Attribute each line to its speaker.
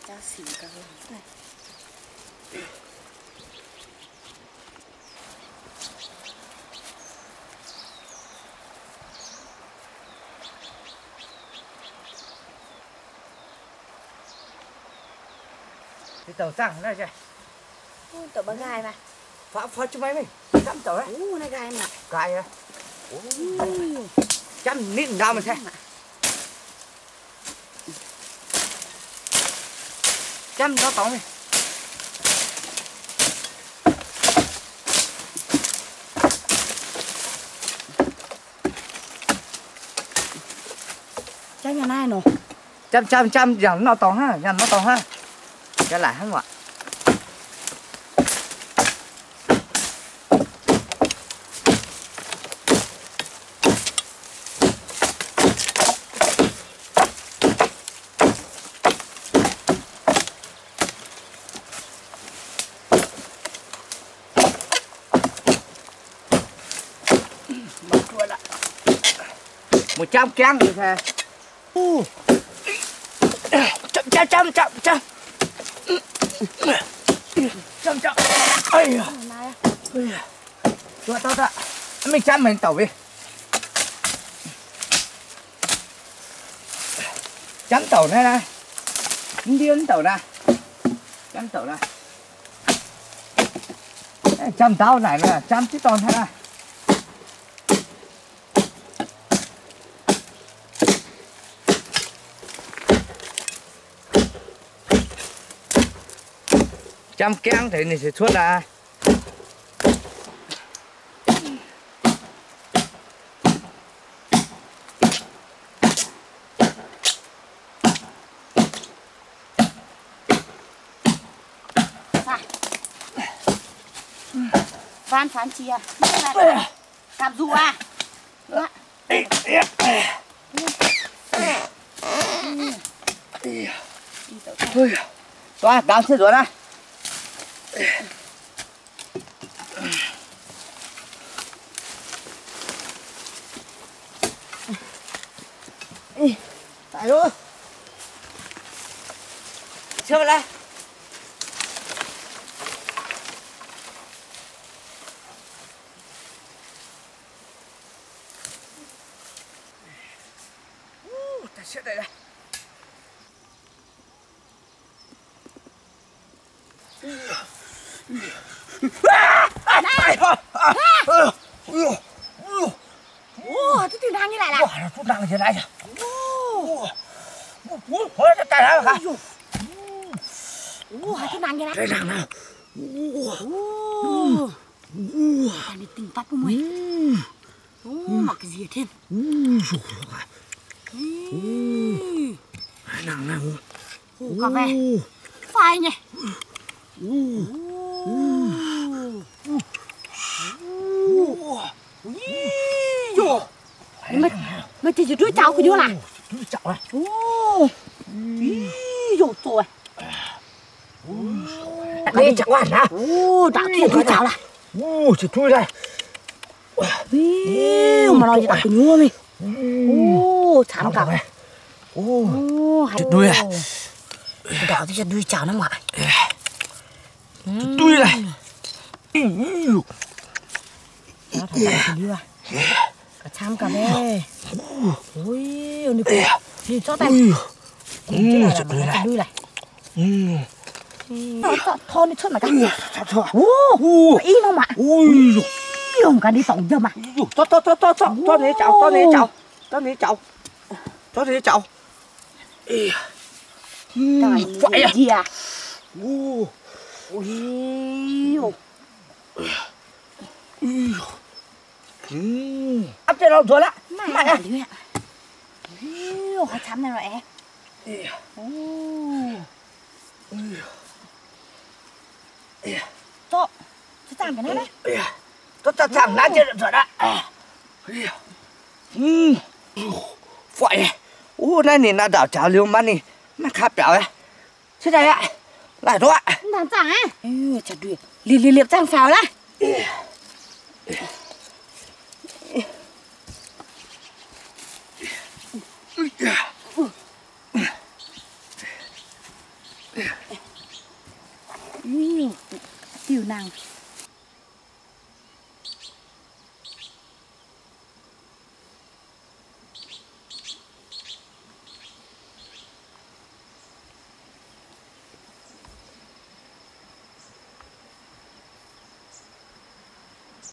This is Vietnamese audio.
Speaker 1: Cha xỉu cả rồi. Đây.
Speaker 2: Cái tàu tăng này kìa.
Speaker 1: Tàu băng gai mà.
Speaker 2: Phá cho mấy mình. Chăm tàu đấy.
Speaker 1: Này gai mà.
Speaker 2: Gai à. Chăm nít nào mà xem. Chăm nó tàu này.
Speaker 1: Chăm nhà này nè.
Speaker 2: Chăm dàn nó tàu ha, dàn nó tàu ha. Cái lại hết mọi. Một trăm keng thì thề. Chăm. Ây da. Tao. Mình chăm mình tàu đi. Chăm tàu này này. Điên tàu này. Chăm tàu này. Chăm tao này là chăm chứ toàn thế này. Chăm keng thì mình sẽ xuất ra.
Speaker 1: Phán chia. Cạp dù à.
Speaker 2: Toa, đào xe rồi này. Tại ơi. Chưa lại. Ta sẽ đây đây.
Speaker 1: Cái tiếng đàn như này là.
Speaker 2: Nó chút đàn như này. Thôi tay ra mà.
Speaker 1: Hai tiếng đàn như này.
Speaker 2: Cái đàn nào.
Speaker 1: Đàn đi tình tắt của mình. Mặc cái gì thêm.
Speaker 2: Nàng nào.
Speaker 1: Cà về. Phai nhỉ. Mày chỉ đuôi cháu của vô là.
Speaker 2: Đuôi cháu này.
Speaker 1: Trời.
Speaker 2: Đi chẳng hoàn hả?
Speaker 1: Đã kia đuôi cháu là.
Speaker 2: Chỉ đuôi này.
Speaker 1: Mà nói gì đặt cái nhua mày. Chán cả.
Speaker 2: Chỉ đuôi à?
Speaker 1: Đó thì đuôi cháu nó ngoại.
Speaker 2: Đuôi này.
Speaker 1: Nó thật là đuôi à. Cả chăm cả mẹ. Ôi, đi cô. Đi cho tay.
Speaker 2: Chỉ đuôi này.
Speaker 1: Đuôi này. Thôi đi chút mà cả. Ý nó mà. Không cả đi tổng cho mà.
Speaker 2: Cho này cháu.
Speaker 1: Vậy à? Gì à?
Speaker 2: Áp trên đâu rồi đó.
Speaker 1: Mày à? Hóa chấm này rồi em. Cho chạm cái này đấy.
Speaker 2: Cho chạm lá trên rồi đó. Vậy. Này nè nó đảo chảo liều mà nè. Mà khá béo ấy. Thế đây ạ. Lại đó ạ.
Speaker 1: Đàn chẳng á. Chả đuổi. Liệp trang phèo đó. năng